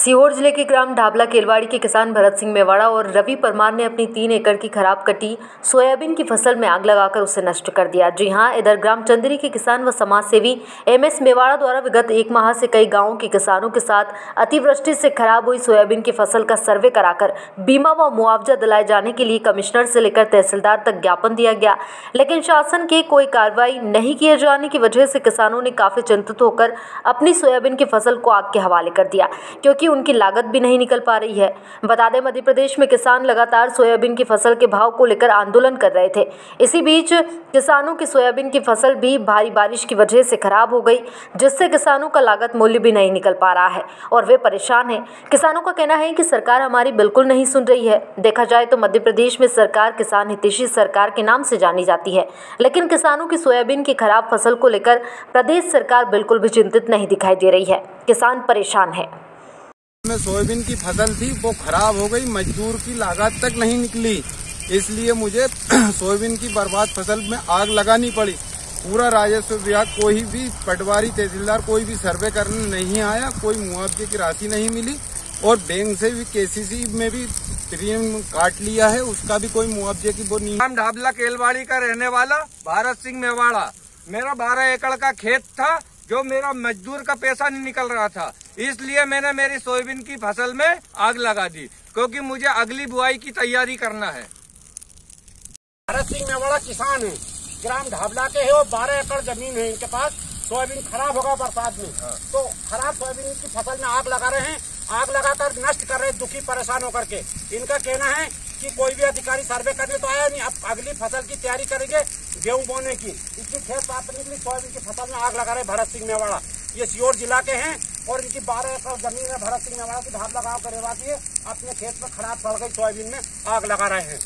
सीहोर जिले के ग्राम ढाबला केलवाड़ी के किसान भरत सिंह मेवाड़ा और रवि परमार ने अपनी 3 एकड़ की खराब कटी सोयाबीन की फसल में आग लगाकर उसे नष्ट कर दिया। जी हां, इधर ग्राम चंदरी के किसान व समाज सेवी MS मेवाड़ा द्वारा विगत 1 माह से कई गांवों के किसानों के साथ अतिवृष्टि से खराब हुई सोयाबीन की फसल का सर्वे कराकर बीमा व मुआवजा दिलाए जाने के लिए कमिश्नर से लेकर तहसीलदार तक ज्ञापन दिया गया, लेकिन शासन की कोई कार्रवाई नहीं किए जाने की वजह से किसानों ने काफी चिंतित होकर अपनी सोयाबीन की फसल को आग के हवाले कर दिया, क्योंकि उनकी लागत भी नहीं निकल पा रही है। बता दें, मध्य प्रदेश में किसान लगातार सोयाबीन की फसल के भाव को लेकर आंदोलन कर रहे थे। इसी बीच किसानों की सोयाबीन की फसल भी भारी बारिश की वजह से खराब हो गई, जिससे किसानों का लागत मूल्य भी नहीं निकल पा रहा है और वे परेशान हैं। किसानों का कहना है कि सरकार हमारी बिल्कुल नहीं सुन रही है। देखा जाए तो मध्य प्रदेश में सरकार किसान हितैषी सरकार के नाम से जानी जाती है, लेकिन किसानों की सोयाबीन की खराब फसल को लेकर प्रदेश सरकार बिल्कुल भी चिंतित नहीं दिखाई दे रही है। किसान परेशान है। में सोयाबीन की फसल थी वो खराब हो गई, मजदूर की लागत तक नहीं निकली, इसलिए मुझे सोयाबीन की बर्बाद फसल में आग लगानी पड़ी। पूरा राजस्व विभाग, कोई भी पटवारी तहसीलदार कोई भी सर्वे करने नहीं आया, कोई मुआवजे की राशि नहीं मिली और बैंक से भी KCC में भी प्रीमियम काट लिया है, उसका भी कोई मुआवजे की वो नहीं। ग्राम ढाबला केलवाड़ी का रहने वाला भरत सिंह मेवाड़ा, मेरा 12 एकड़ का खेत था जो मेरा मजदूर का पैसा नहीं निकल रहा था, इसलिए मैंने मेरी सोयाबीन की फसल में आग लगा दी, क्योंकि मुझे अगली बुआई की तैयारी करना है। भरत सिंह मेवाड़ा किसान है, ग्राम ढाबला के है और 12 एकड़ जमीन है इनके पास। सोयाबीन खराब होगा बरसात में, तो खराब सोयाबीन की फसल में आग लगा रहे हैं, आग लगाकर नष्ट कर रहे हैं, दुखी परेशान होकर के। इनका कहना है कि कोई भी अधिकारी सर्वे करने तो आया नहीं, अब अगली फसल की तैयारी करेंगे गेहूं बोने की। इसकी खेत साफ करने के लिए सोयाबीन की फसल में आग लगा रहे भरत सिंह मेवाड़ा। ये सीहोर जिला के हैं और इनकी 12 एकड़ जमीन है। भरत सिंह मेवाड़ा की ढाबला गांव के रहवासी है, अपने खेत में खराब पड़ गई सोयाबीन में आग लगा रहे हैं।